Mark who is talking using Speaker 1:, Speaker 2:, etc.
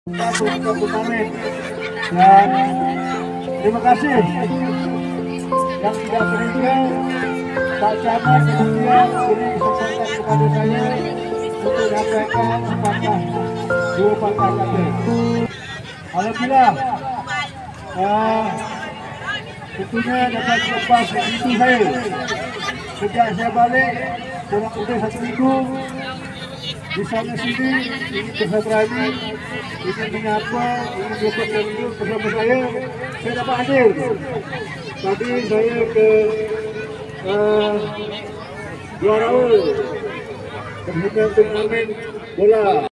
Speaker 1: untuk turnamen. Dan terima kasih yang tidak berhenti Pak Camat kemudian beri kesempatan kepada saya untuk menyampaikan dua patah kata. Alhamdulillah, tentunya dapat lepas itu saya. Sejak saya balik kurang lebih 1 minggu di sana sini ingin bersabrani, ingin menyapa, ingin bertemu bersama saya dapat hadir. Tadi saya ke Luar Awal, kemudian turnamen bola.